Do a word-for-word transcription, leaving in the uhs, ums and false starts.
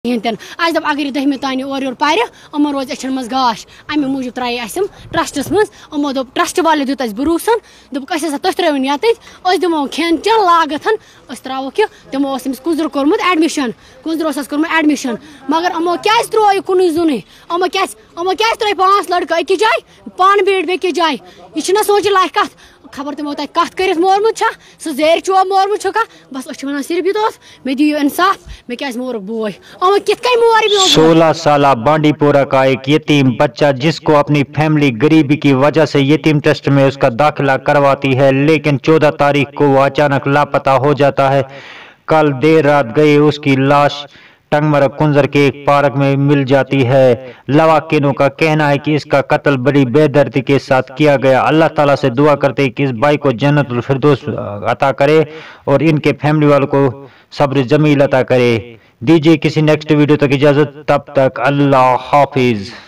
आज दप अगर दहमी तान और योर पार यमन रोज अचन मज गाश अमे मूजूब त्राय ट्रस्टस मज यमो दोप ट्रस्ट वाले दित भरोसन दोप तुम त्रिवन ये दमो खेन चेन लागत त्रो कि तमो कुजर कोर्मुत एडमिशन कुजर कोर्मुत एडमिशन मगर यमो क्या त्रो यह कुन जुन यमो क्या यमो क्या त्रो पांच लड़क अकिस जाए पान बेट बेकिस जाए यह सोच लायक कत खबर तमो तक कत कर मोरमुत सह जेर चोब मोरमुत छुका बस वन सिर्फ युत मे दियो इंसाफ मे क्या मोरक बोय यमो कित कई मोर सोलह साल बांडीपोरा का एक यतीम बच्चा जिसको अपनी फैमिली गरीबी की वजह से यतीम ट्रस्ट में उसका दाखिला करवाती है, लेकिन चौदह तारीख को वो अचानक लापता हो जाता है। कल देर रात गए उसकी लाश टंगमरग कुंजर के एक पार्क में मिल जाती है। लवाकिनों का कहना है कि इसका कत्ल बड़ी बेदर्दी के साथ किया गया। अल्लाह ताला से दुआ करते हैं कि इस भाई को जन्नतुल फिरदौस अता करे और इनके फैमिली वालों को सब्र जमील अता करे। दीजिए किसी नेक्स्ट वीडियो तक इजाजत, तब तक अल्लाह हाफिज।